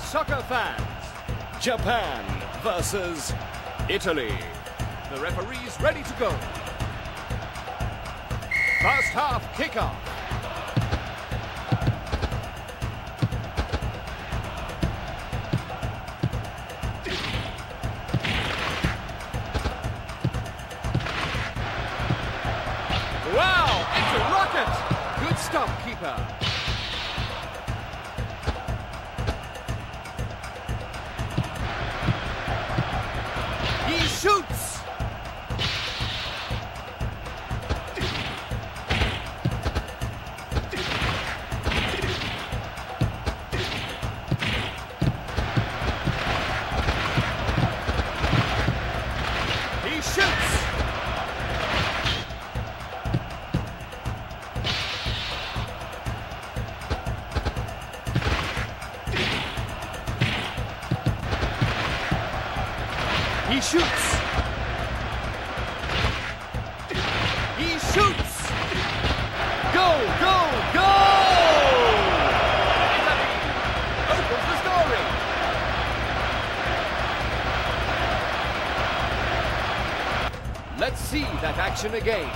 soccer fans. Japan versus Italy. The referee's ready to go. First half kickoff. Wow, it's a rocket! Good stop, keeper. He shoots! He shoots! He shoots! He shoots! Go, go, go! Italy opens the scoring. Let's see that action again.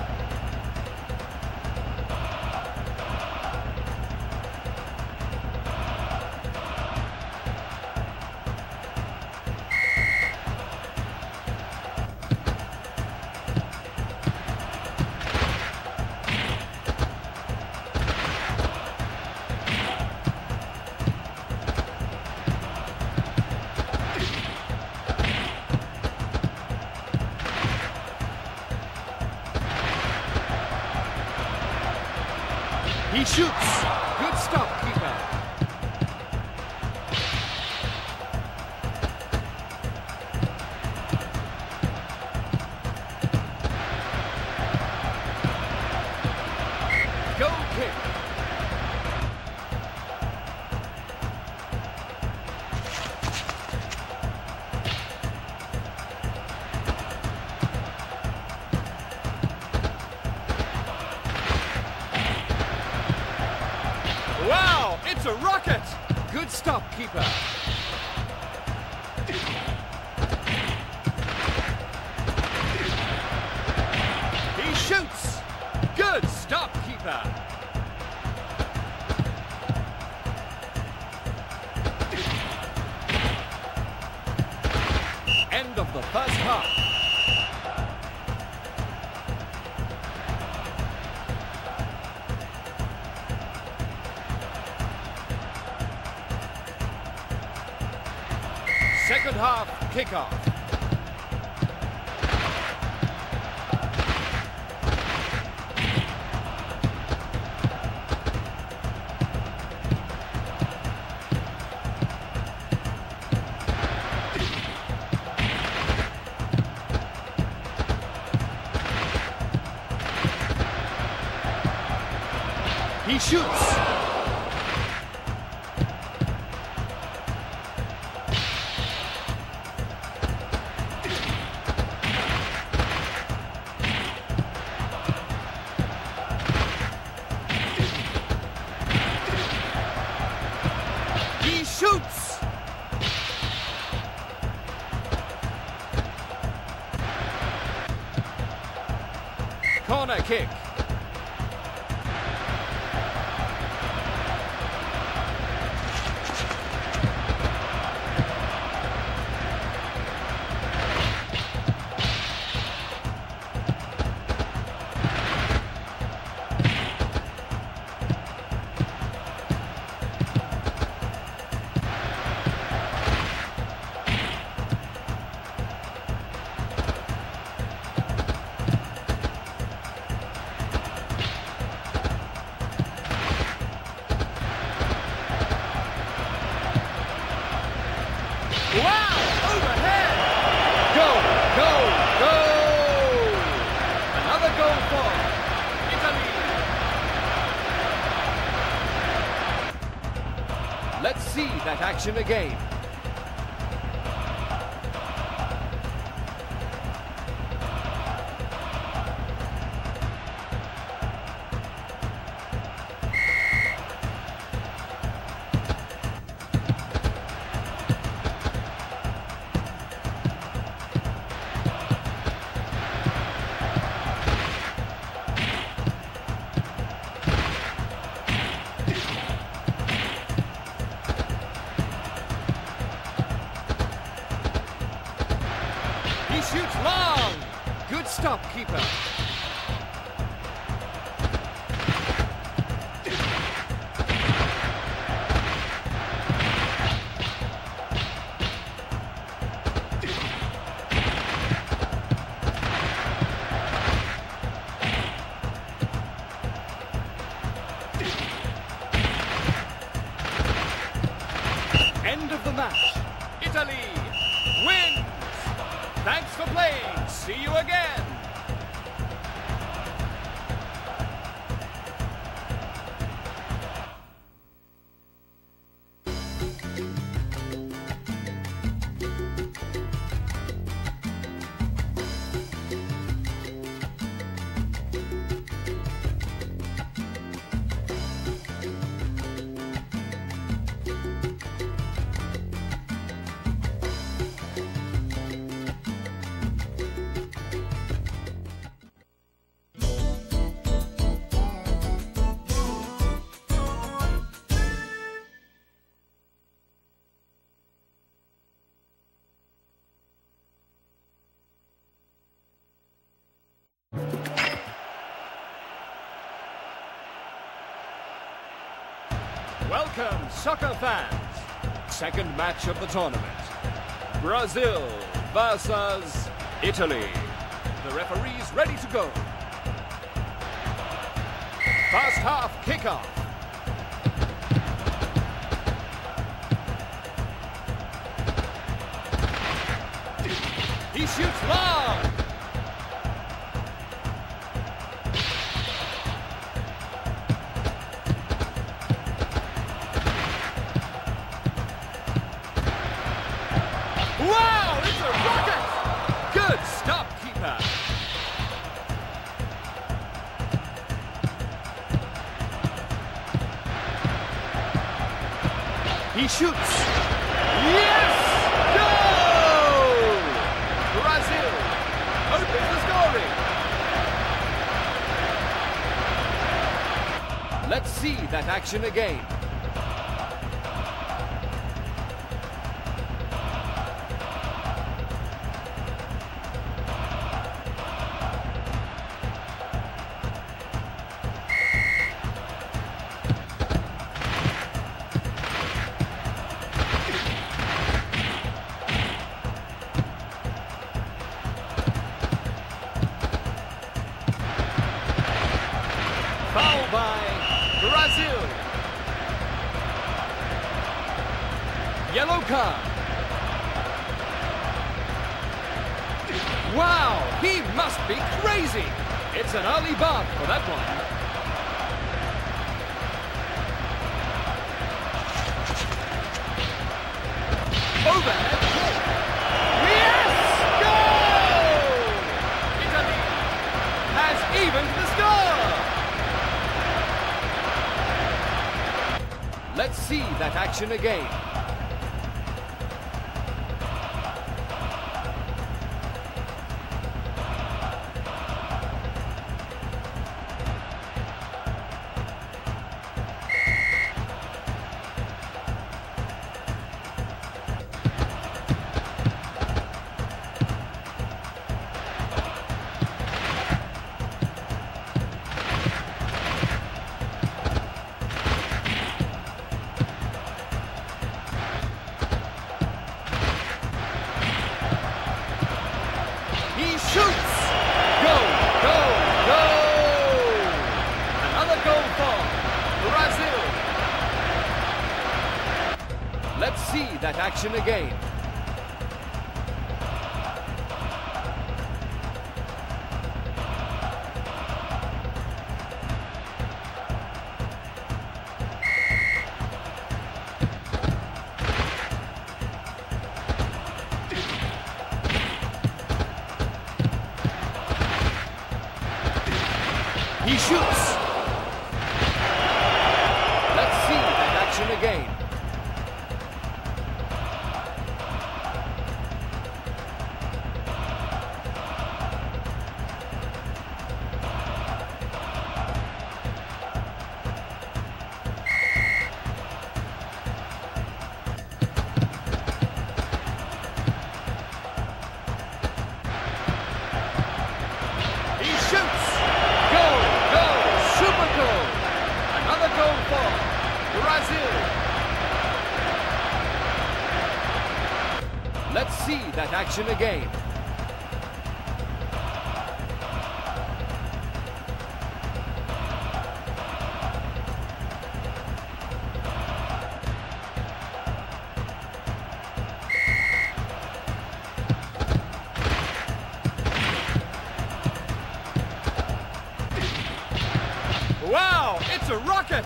He shoots. Good stop, keeper. Goal kick. Wow, it's a rocket! Good stop, keeper. He shoots! Good stop, keeper. End of the first half. Second half kickoff. He shoots. He shoots! Corner kick. Wow! Overhead! Go! Go! Go! Another goal for Italy! Let's see that action again. long. Good stop, keeper. End of the match. Italy wins. Thanks for playing. See you again. Welcome, soccer fans. Second match of the tournament. Brazil versus Italy. The referee's ready to go. First half kickoff. He shoots long. Wow, it's a rocket! Good stop, keeper. He shoots. Yes! Goal! Brazil opens the scoring. Let's see that action again. Foul by Brazil. Yellow card. Wow, he must be crazy. It's an early bark for that one. Overhead. Yes! Goal! Italy has evened the score. Let's see that action again. He shoots! Goal! Goal! Goal! Another goal for Brazil. Let's see that action again. He shoots. Let's see that action again. Brazil. Let's see that action again. Wow, it's a rocket!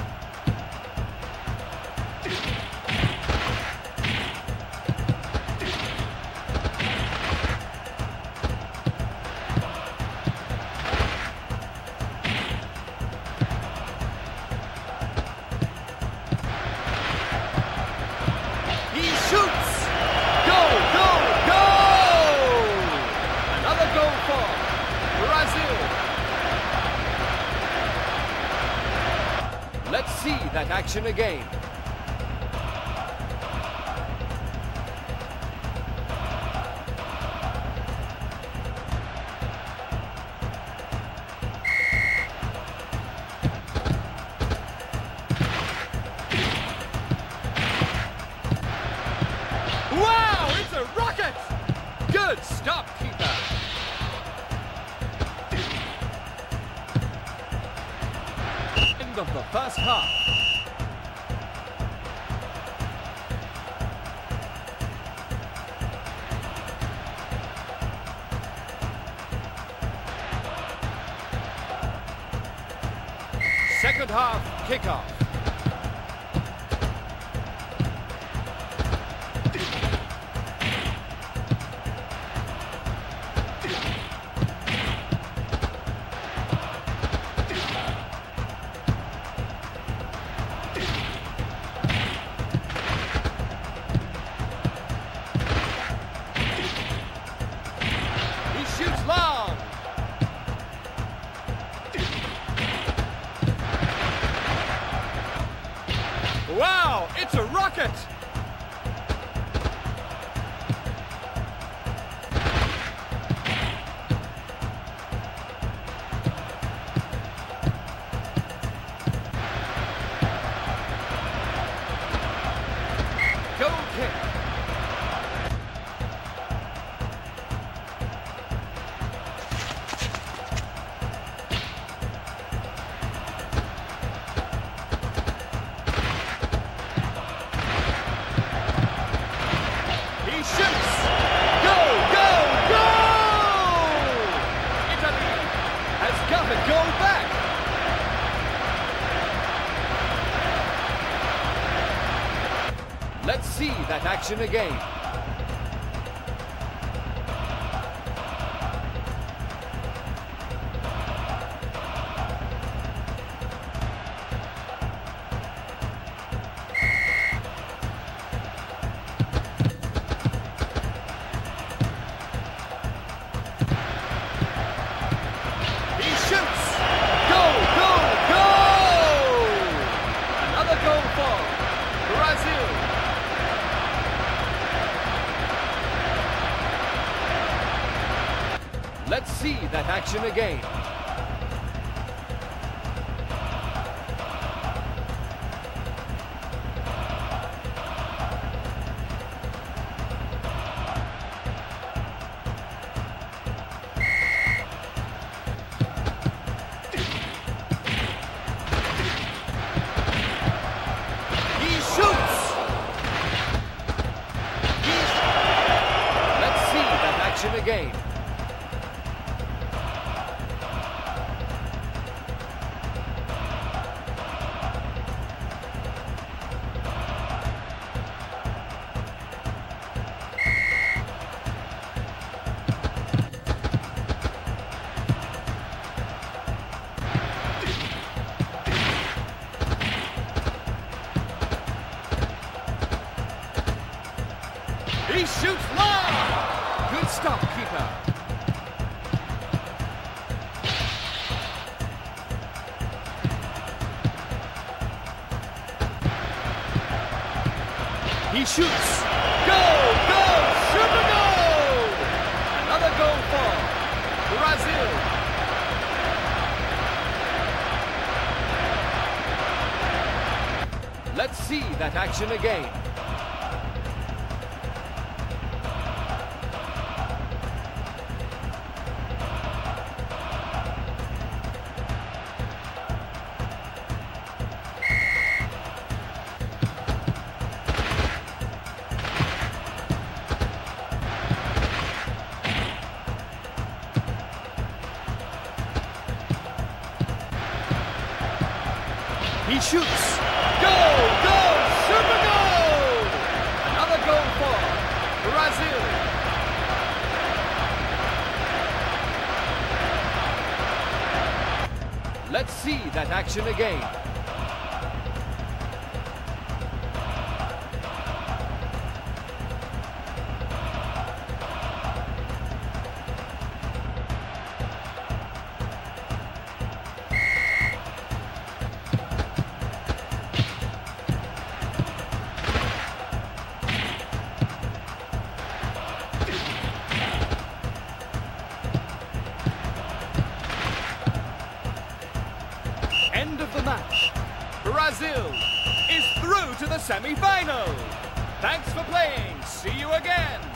He shoots! Go, go, go! Another goal for Brazil. Let's see that action again. Wow, it's a rocket! Good stop, keeper. End of the first half. Second half kickoff. He shoots long. Wow, it's a rocket! Goal kick. He shoots! Go, go, go! Italy has got a goal back. Let's see that action again. He shoots! Go, go, go! Another goal for Brazil. Let's see that action again. He shoots! Let's see that action again. He shoots long! Good stop, keeper. He shoots! Go! Go! Shoot the goal! Another goal for Brazil. Let's see that action again. He shoots. Goal! Goal! Super goal! Another goal for Brazil. Let's see that action again. End of the match. Brazil is through to the semi-final. Thanks for playing. See you again.